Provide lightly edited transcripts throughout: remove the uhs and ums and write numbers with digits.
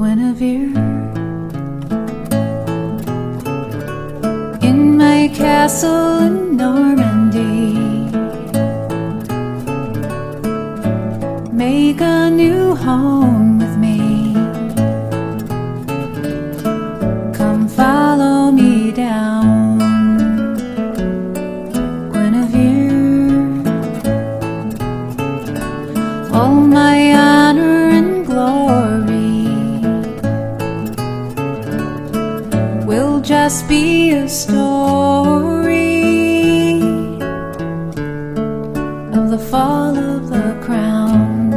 Guinevere. In my castle in Normandy, make a new home with me. Come follow me down, Guinevere. All my honor and glory will just be a story of the fall of the crown.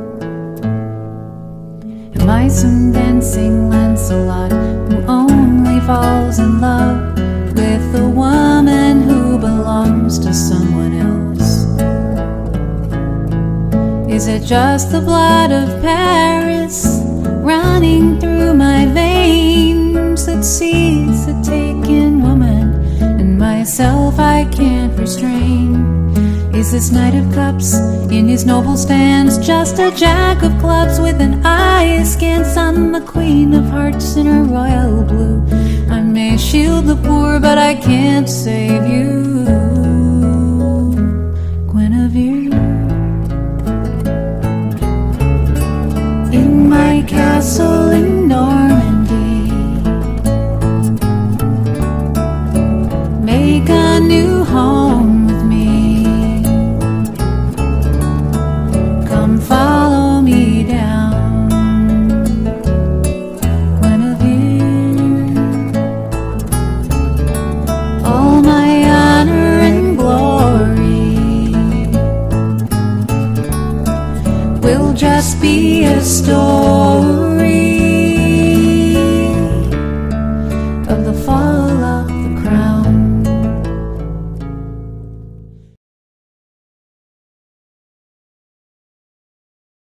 Am I some dancing Lancelot who only falls in love with a woman who belongs to someone else? Is it just the blood of Paris running through my veins that sees a taken woman, and myself I can't restrain? Is this Knight of Cups in his noble stance just a Jack of Clubs with an eye askance on the Queen of Hearts in her royal blue? I may shield the poor, but I can't save you, Guinevere. In my castle in Normandy, make a new home with me. Come follow me down, Guinevere. All my honor and glory will just be a story